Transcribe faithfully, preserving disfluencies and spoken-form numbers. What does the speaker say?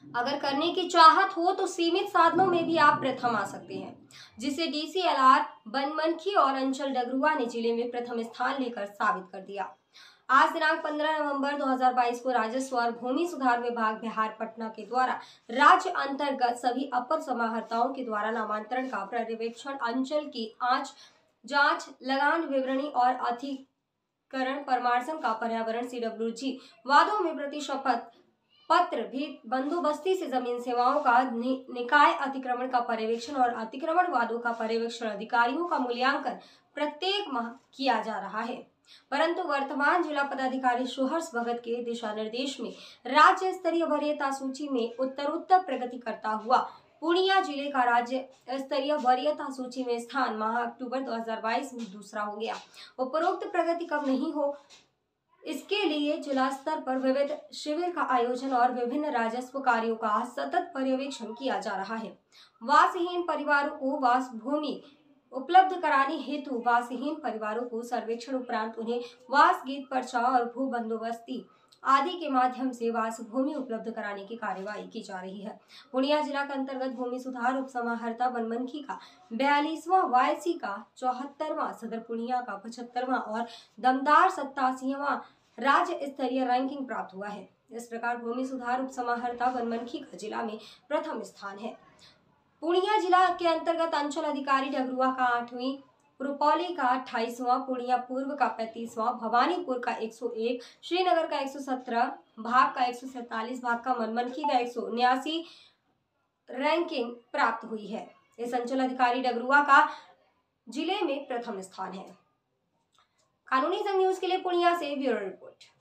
अगर करने की चाहत हो तो सीमित साधनों में भी आप प्रथम आ सकते हैं, जिसे डीसीएलआर बनमनखी और अंचल डगरुआ ने जिले में प्रथम स्थान लेकर साबित कर दिया। आज दिनांक पंद्रह नवंबर दो हज़ार बाईस को राजस्व और भूमि सुधार विभाग बिहार पटना के द्वारा राज्य अंतर्गत सभी अपर समाहर्ताओं के द्वारा नामांतरण का पर्यवेक्षण, अंचल की आंच जांच, लगान विवरणी और अधिकरण परामर्शन का पर्यावरण सीडब्ल्यूजी वादों में प्रतिशपथ पत्र भी बंदोबस्ती से जमीन सेवाओं का नि, निकाय अतिक्रमण का पर्यवेक्षण और अतिक्रमण वादों का पर्यवेक्षण अधिकारियों का मूल्यांकन प्रत्येक माह किया जा रहा है। परंतु वर्तमान जिला पदाधिकारी सुहर्ष भगत के दिशा निर्देश में राज्य स्तरीय वरीयता सूची में उत्तरोत्तर प्रगति करता हुआ पूर्णिया जिले का राज्य स्तरीय वरीयता सूची में स्थान माह अक्टूबर दो हज़ार बाईस में दूसरा हो गया। उपरोक्त प्रगति कब नहीं हो, इसके लिए जिला स्तर पर विविध शिविर का आयोजन और विभिन्न राजस्व कार्यों का सतत पर्यवेक्षण किया जा रहा है। वासहीन परिवारों को वास भूमि उपलब्ध कराने हेतु वासहीन परिवारों को सर्वेक्षण उपरांत उन्हें वास गीत पर्चा और भू बंदोबस्ती आदि के माध्यम से वास भूमि उपलब्ध कराने की कार्यवाही की जा रही है। पूर्णिया जिला के अंतर्गत भूमि सुधार उप समाहर्ता बनमनखी का बयालीसवां, वायसी का चौहत्तरवां, सदर पूर्णिया का पचहत्तरवां और दमदार सत्तासीवां राज्य स्तरीय रैंकिंग प्राप्त हुआ है। इस प्रकार भूमि सुधार उप समाहर्ता बनमनखी का जिला में प्रथम स्थान है। पूर्णिया जिला के अंतर्गत अंचल अधिकारी डगरुआ का आठवीं, रुपौली का अट्ठाईसवां, पूर्णिया पूर्व का पैंतीसवां, भवानीपुर का एक सौ एक, श्रीनगर का एक सौ सत्रह, भाग का एक सौ सैतालीस, भाग का मनमनखी का एक सौ उन्यासी रैंकिंग प्राप्त हुई है। इस अंचल अधिकारी डगरुआ का जिले में प्रथम स्थान है। कानूनी संग न्यूज के लिए पूर्णिया से ब्यूरो रिपोर्ट।